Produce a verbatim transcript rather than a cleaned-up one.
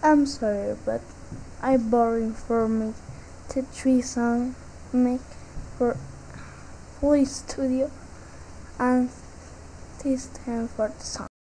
I'm sorry, but I borrowing for me the three song make for Fully Studio and this time for the song.